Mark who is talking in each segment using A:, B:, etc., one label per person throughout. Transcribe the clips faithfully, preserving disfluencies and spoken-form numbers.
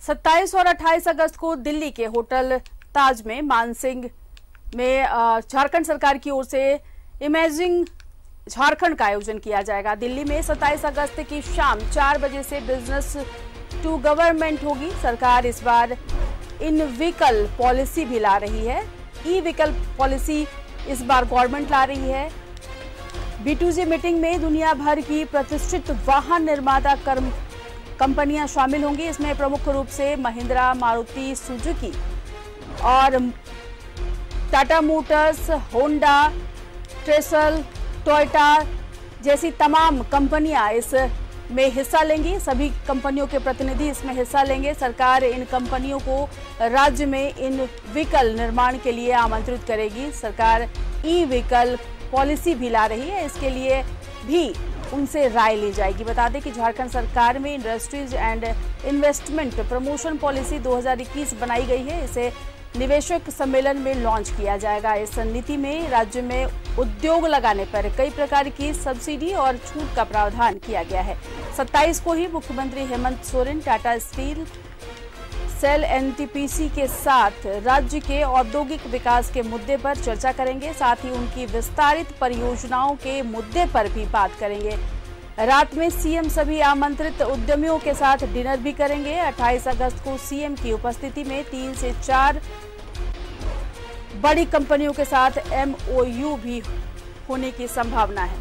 A: सत्ताईस और अट्ठाईस अगस्त को दिल्ली के होटल ताज में मानसिंह में झारखंड सरकार की ओर से इमेजिंग झारखंड का आयोजन किया जाएगा। दिल्ली में सत्ताईस अगस्त की शाम चार बजे से बिजनेस टू गवर्नमेंट होगी। सरकार इस बार इन व्हीकल पॉलिसी भी ला रही है। ई व्हीकल पॉलिसी इस बार गवर्नमेंट ला रही है। बी टू जी मीटिंग में दुनिया भर की प्रतिष्ठित वाहन निर्माता कर्म कंपनियां शामिल होंगी। इसमें प्रमुख रूप से महिंद्रा, मारुति सुजुकी और Tata Motors, Honda, Tesla, Toyota जैसी तमाम कंपनियां इस में हिस्सा लेंगी। सभी कंपनियों के प्रतिनिधि इसमें हिस्सा लेंगे। सरकार इन कंपनियों को राज्य में इन व्हीकल निर्माण के लिए आमंत्रित करेगी। सरकार ई व्हीकल पॉलिसी भी ला रही है, इसके लिए भी उनसे राय ली जाएगी। बता दें कि झारखंड सरकार में industries and investment promotion policy दो हज़ार इक्कीस बनाई गई है। इसे निवेशक सम्मेलन में लॉन्च किया जाएगा। इस नीति में राज्य में उद्योग लगाने पर कई प्रकार की सब्सिडी और छूट का प्रावधान किया गया है। सत्ताईस को ही मुख्यमंत्री Hemant Soren Tata Steel, SAIL, NTPC के साथ राज्य के औद्योगिक विकास के मुद्दे पर चर्चा करेंगे। साथ ही उनकी विस्तारित परियोजनाओं के मुद्दे पर भी बात करेंगे। रात में सीएम सभी आमंत्रित उद्यमियों के साथ डिनर भी करेंगे। अट्ठाईस अगस्त को सीएम की उपस्थिति में तीन से चार बड़ी कंपनियों के साथ एमओयू भी होने की संभावना है।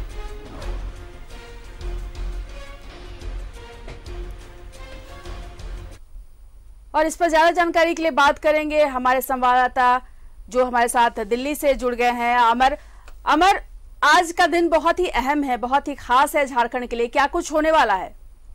A: और इस पर ज्यादा जानकारी के लिए बात करेंगे हमारे संवाददाता जो हमारे साथ दिल्ली से जुड़ गए हैं, अमर। अमर, आज का दिन बहुत ही अहम है, बहुत ही खास है झारखंड के लिए। क्या कुछ होने वाला है?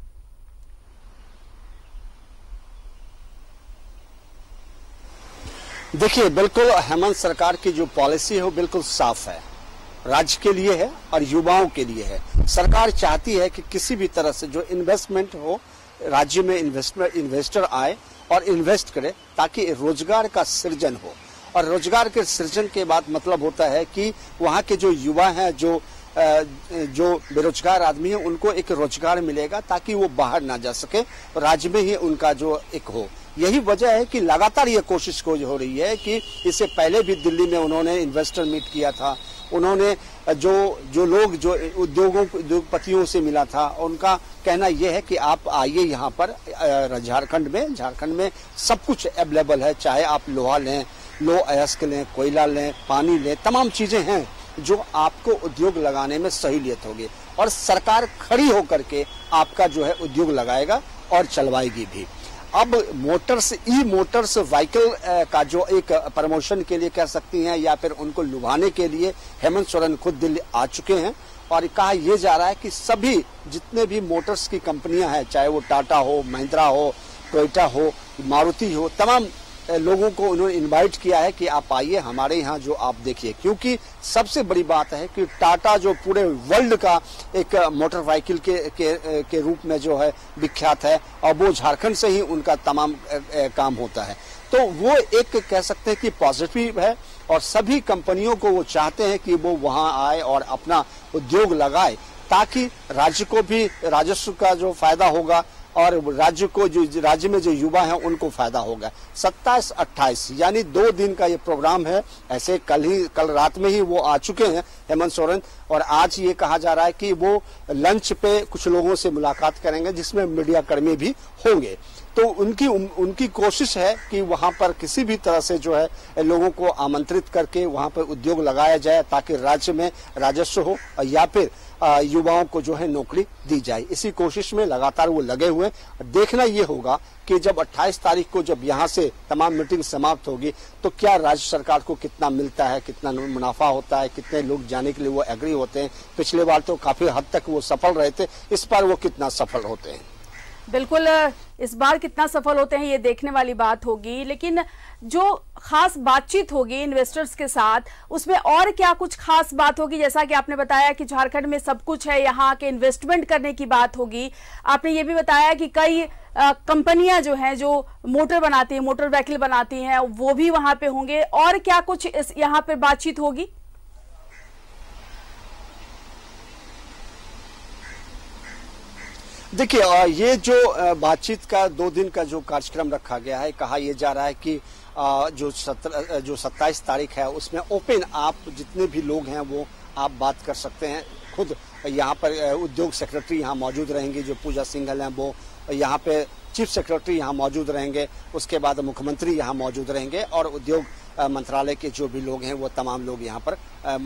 B: देखिए, बिल्कुल हेमंत सरकार की जो पॉलिसी है वो बिल्कुल साफ है, राज्य के लिए है और युवाओं के लिए है। सरकार चाहती है कि किसी भी तरह से जो इन्वेस्टमेंट हो, राज्य में इन्वेस्टमेंट इन्वेस्टर आए और इन्वेस्ट करे ताकि रोजगार का सृजन हो। और रोजगार के सृजन के बाद मतलब होता है कि वहाँ के जो युवा हैं, जो जो बेरोजगार आदमी है, उनको एक रोजगार मिलेगा ताकि वो बाहर ना जा सके, राज्य में ही उनका जो एक हो। यही वजह है कि लगातार ये कोशिश हो रही है कि इससे पहले भी दिल्ली में उन्होंने इन्वेस्टर मीट किया था। उन्होंने जो जो लोग जो उद्योगों उद्योगपतियों से मिला था, उनका कहना यह है कि आप आइए यहाँ पर झारखंड में झारखंड में सब कुछ अवेलेबल है, चाहे आप लोहा लें, लो अयस्क लें, कोयला लें, पानी लें, तमाम चीजें हैं जो आपको उद्योग लगाने में सहूलियत होगी। और सरकार खड़ी होकर के आपका जो है उद्योग लगाएगा और चलवाएगी भी। अब मोटर्स, ई मोटर्स व्हीकल का जो एक प्रमोशन के लिए कह सकती हैं या फिर उनको लुभाने के लिए हेमंत सोरेन खुद दिल्ली आ चुके हैं। और कहा यह जा रहा है कि सभी जितने भी मोटर्स की कंपनियां हैं, चाहे वो टाटा हो, महिंद्रा हो, टोयोटा हो, मारुति हो, तमाम लोगों को उन्होंने इनवाइट किया है कि आप आइए हमारे यहाँ जो आप देखिए। क्योंकि सबसे बड़ी बात है कि टाटा जो पूरे वर्ल्ड का एक मोटर व्हीकल के, के के रूप में जो है विख्यात है, और वो झारखंड से ही उनका तमाम काम होता है। तो वो एक कह सकते हैं कि पॉजिटिव है और सभी कंपनियों को वो चाहते हैं कि वो वहाँ आए और अपना उद्योग लगाए ताकि राज्य को भी राजस्व का जो फायदा होगा और राज्य को जो राज्य में जो युवा हैं उनको फायदा होगा। सत्ताईस अट्ठाईस यानी दो दिन का ये प्रोग्राम है। ऐसे कल ही कल रात में ही वो आ चुके हैं हेमंत सोरेन, और आज ये कहा जा रहा है कि वो लंच पे कुछ लोगों से मुलाकात करेंगे जिसमें मीडिया कर्मी भी होंगे। तो उनकी उनकी कोशिश है कि वहां पर किसी भी तरह से जो है लोगों को आमंत्रित करके वहां पर उद्योग लगाया जाए ताकि राज्य में राजस्व हो या फिर युवाओं को जो है नौकरी दी जाए। इसी कोशिश में लगातार वो लगे हुए। देखना ये होगा कि जब अट्ठाईस तारीख को जब यहाँ से तमाम मीटिंग समाप्त होगी तो क्या राज्य सरकार को कितना मिलता है, कितना मुनाफा होता है, कितने लोग जाने के लिए वो एग्री होते हैं। पिछले बार तो काफी हद तक वो सफल रहे थे, इस बार वो कितना सफल होते हैं।
A: बिल्कुल, इस बार कितना सफल होते हैं ये देखने वाली बात होगी। लेकिन जो खास बातचीत होगी इन्वेस्टर्स के साथ, उसमें और क्या कुछ खास बात होगी? जैसा कि आपने बताया कि झारखंड में सब कुछ है, यहाँ के इन्वेस्टमेंट करने की बात होगी। आपने ये भी बताया कि कई कंपनियां जो हैं जो मोटर बनाती हैं, मोटर व्हीकल बनाती हैं, वो भी वहां पे होंगे। और क्या कुछ इस यहाँ पे बातचीत होगी?
B: देखिए, ये जो बातचीत का दो दिन का जो कार्यक्रम रखा गया है, कहा यह जा रहा है कि जो सत्रह जो सत्ताईस तारीख है उसमें ओपन आप जितने भी लोग हैं वो आप बात कर सकते हैं। खुद यहाँ पर उद्योग सेक्रेटरी यहाँ मौजूद रहेंगे, जो पूजा सिंघल हैं वो यहाँ पे चीफ सेक्रेटरी यहाँ मौजूद रहेंगे, उसके बाद मुख्यमंत्री यहाँ मौजूद रहेंगे और उद्योग मंत्रालय के जो भी लोग हैं वो तमाम लोग यहाँ पर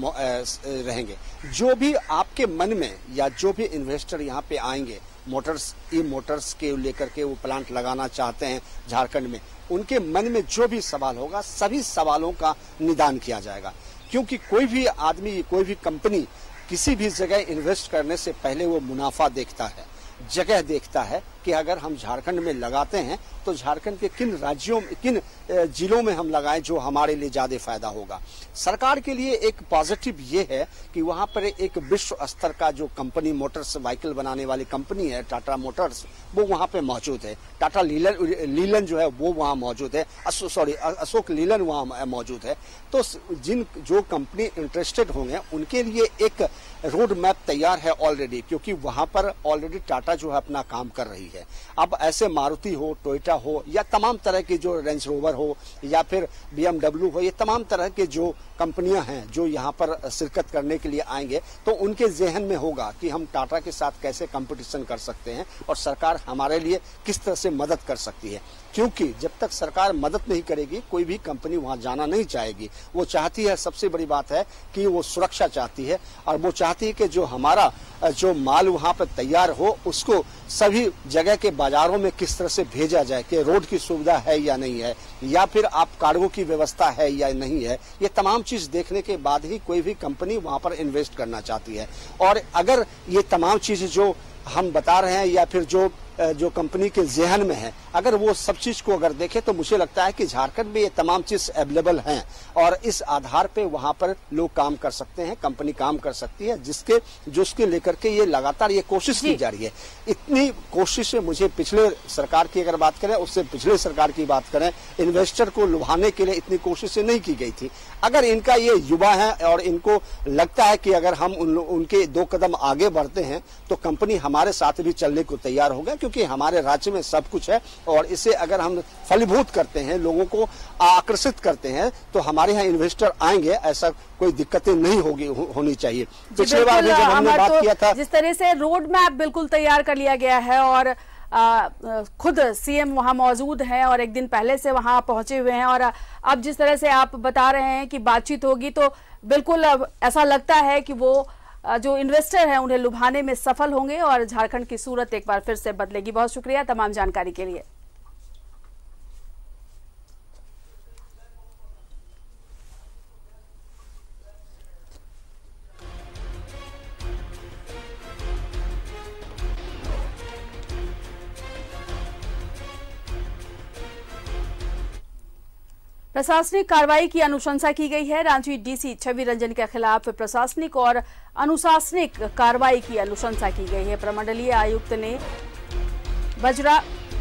B: रहेंगे। जो भी आपके मन में या जो भी इन्वेस्टर यहाँ पे आएंगे, मोटर्स ई मोटर्स के लेकर के वो प्लांट लगाना चाहते हैं झारखंड में, उनके मन में जो भी सवाल होगा सभी सवालों का निदान किया जाएगा। क्योंकि कोई भी आदमी, कोई भी कंपनी किसी भी जगह इन्वेस्ट करने से पहले वो मुनाफा देखता है, जगह देखता है कि अगर हम झारखंड में लगाते हैं तो झारखंड के किन राज्यों में, किन जिलों में हम लगाएं जो हमारे लिए ज्यादा फायदा होगा। सरकार के लिए एक पॉजिटिव ये है कि वहां पर एक विश्व स्तर का जो कंपनी मोटर्स व्हीकल बनाने वाली कंपनी है टाटा मोटर्स, वो वहां पे मौजूद है। टाटा लीलन लीलन जो है वो वहां मौजूद है, सॉरी अशोक लीलन वहां मौजूद है। तो जिन जो कंपनी इंटरेस्टेड होंगे उनके लिए एक रोड मैप तैयार है ऑलरेडी, क्योंकि वहां पर ऑलरेडी टाटा जो है अपना काम कर रही है। अब ऐसे मारुति हो, टोयोटा हो या तमाम तरह के जो रेंज रोवर हो या फिर बीएमडब्ल्यू हो, ये तमाम तरह के जो कंपनियां हैं जो यहाँ पर शिरकत करने के लिए आएंगे, तो उनके जहन में होगा कि हम टाटा के साथ कैसे कंपटीशन कर सकते हैं और सरकार हमारे लिए किस तरह से मदद कर सकती है। क्योंकि जब तक सरकार मदद नहीं करेगी कोई भी कंपनी वहां जाना नहीं चाहेगी। वो चाहती है, सबसे बड़ी बात है कि वो सुरक्षा चाहती है और वो चाहती है कि जो हमारा जो माल वहां पर तैयार हो उसको सभी जगह के बाजारों में किस तरह से भेजा जाए, कि रोड की सुविधा है या नहीं है, या फिर आप कार्गो की व्यवस्था है या नहीं है। ये तमाम चीज देखने के बाद ही कोई भी कंपनी वहां पर इन्वेस्ट करना चाहती है। और अगर ये तमाम चीजें जो हम बता रहे हैं या फिर जो जो कंपनी के जहन में है, अगर वो सब चीज को अगर देखें तो मुझे लगता है कि झारखंड में ये तमाम चीज अवेलेबल हैं और इस आधार पे वहां पर लोग काम कर सकते हैं, कंपनी काम कर सकती है, जिसके जो उसके लेकर के ये लगातार ये कोशिश की जा रही है। इतनी कोशिश मुझे पिछले सरकार की अगर बात करें, उससे पिछले सरकार की बात करें, इन्वेस्टर को लुभाने के लिए इतनी कोशिशें नहीं की गई थी। अगर इनका ये युवा है और इनको लगता है कि अगर हम उन, उनके दो कदम आगे बढ़ते हैं तो कंपनी हमारे साथ भी चलने को तैयार होगा, क्योंकि हमारे राज्य में सब कुछ है और इसे अगर हम फलीभूत करते हैं, लोगों को आकर्षित करते हैं, तो हमारे यहाँ इन्वेस्टर आएंगे, ऐसा कोई दिक्कतें नहीं होगी हो, होनी चाहिए। पिछले बार भी जब हमने बात किया था,
A: जिस तरह से रोड मैप बिल्कुल तैयार कर लिया गया है और आ, खुद सीएम वहां मौजूद हैं और एक दिन पहले से वहां पहुंचे हुए हैं, और अब जिस तरह से आप बता रहे हैं कि बातचीत होगी, तो बिल्कुल ऐसा लगता है कि वो जो इन्वेस्टर हैं उन्हें लुभाने में सफल होंगे और झारखंड की सूरत एक बार फिर से बदलेगी। बहुत शुक्रिया तमाम जानकारी के लिए। प्रशासनिक कार्रवाई की अनुशंसा की गई है। रांची डीसी छवि रंजन के खिलाफ प्रशासनिक और अनुशासनिक कार्रवाई की अनुशंसा की गई है। प्रमंडलीय आयुक्त ने बजरा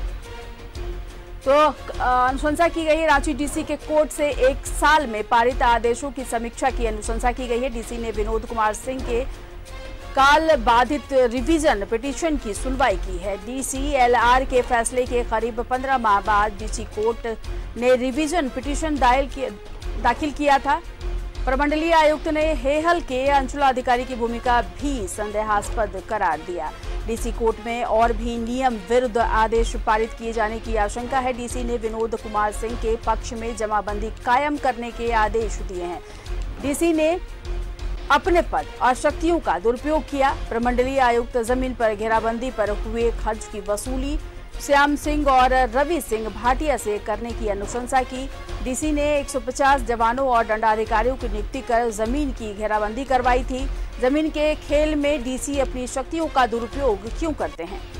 A: तो अनुशंसा की गई है। रांची डीसी के कोर्ट से एक साल में पारित आदेशों की समीक्षा की अनुशंसा की गई है। डीसी ने विनोद कुमार सिंह के काल बाधित रिवीजन पिटीशन की सुनवाई की है। डीसीएलआर के फैसले के करीब पंद्रह माह बाद डीसी कोर्ट ने रिवीजन पिटीशन दाखिल किया था। प्रमंडलीय आयुक्त ने हेहल के अंचलाधिकारी की भूमिका भी संदेहास्पद करार दिया। डीसी कोर्ट में और भी नियम विरुद्ध आदेश पारित किए जाने की आशंका है। डीसी ने विनोद कुमार सिंह के पक्ष में जमाबंदी कायम करने के आदेश दिए हैं। डीसी ने अपने पद और शक्तियों का दुरुपयोग किया। प्रमंडलीय आयुक्त जमीन पर घेराबंदी पर हुए खर्च की वसूली श्याम सिंह और रवि सिंह भाटिया से करने की अनुशंसा की। डीसी ने एक सौ पचास जवानों और दंडाधिकारियों की नियुक्ति कर जमीन की घेराबंदी करवाई थी। जमीन के खेल में डीसी अपनी शक्तियों का दुरुपयोग क्यों करते हैं?